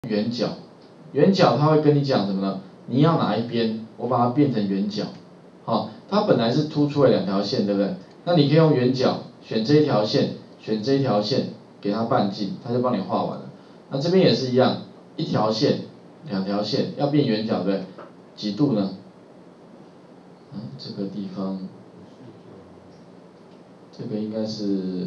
圆角，圆角它会跟你讲什么呢？你要哪一边，我把它变成圆角。好，它本来是凸出来2条线，对不对？那你可以用圆角，选这一条线，选这一条线，给它半径，它就帮你画完了。那这边也是一样，1条线、2条线要变圆角，对不对？几度呢？这个地方，这个应该是，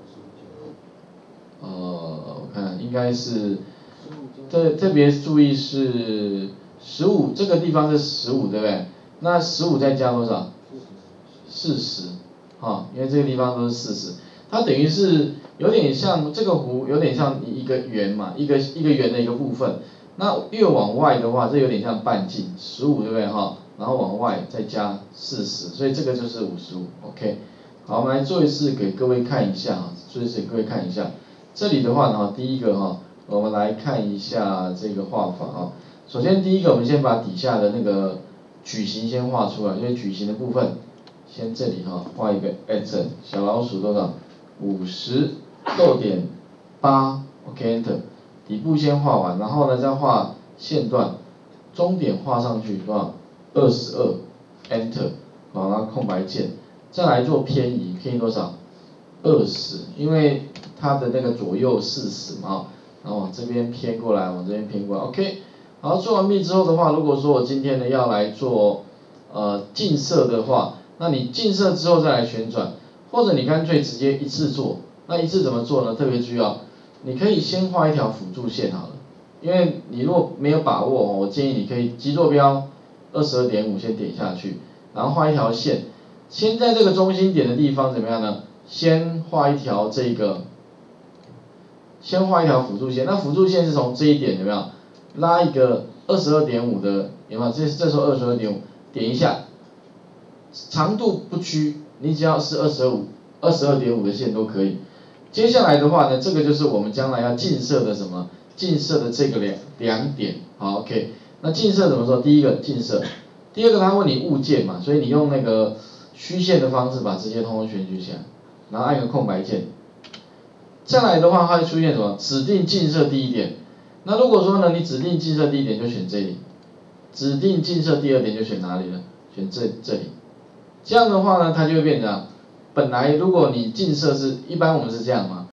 我看应该是，特别注意是15，这个地方是15，对不对？那15再加多少？40，因为这个地方都是40，它等于是有点像这个弧，有点像一个圆嘛，一个圆的一个部分。那越往外的话，这有点像半径，15，对不对然后往外再加40，所以这个就是55，OK。好，我们来做一次给各位看一下做一次给各位看一下。这里的话呢，第一个我们来看一下这个画法首先第一个，我们先把底下的那个矩形先画出来，因为矩形的部分，先这里画一个 at 小老鼠多少？50逗点8 ，OK Enter。底部先画完，然后呢再画线段，终点画上去多少？22 Enter。然后空白键，再来做偏移，偏移多少？20，因为它的那个左右40嘛然后往这边偏过来，往这边偏过来 ，OK。好，做完毕之后的话，如果说我今天呢要来做近色的话，那你近色之后再来旋转，或者你干脆直接一次做。那一次怎么做呢？特别注意你可以先画一条辅助线好了，因为你如果没有把握我建议你可以基坐标22.5先点下去，然后画一条线，先在这个中心点的地方怎么样呢？先画一条先画一条辅助线，那辅助线是从这一点有没有拉一个22.5的有没有？这时候22.5点一下，长度不拘，你只要是22.5的线都可以。接下来的话呢，这个就是我们将来要近色的什么？近色的这个两点，好 ，OK。那近色怎么说？第一个近色，第二个他问你物件嘛，所以你用那个虚线的方式把这些通通选取起来，然后按个空白键。再来的话，它会出现什么？指定近色第一点。那如果说呢，你指定近色第一点就选这里，指定近色第二点就选哪里呢？选这里。这样的话呢，它就会变成本来如果你近色是一般我们是这样嘛，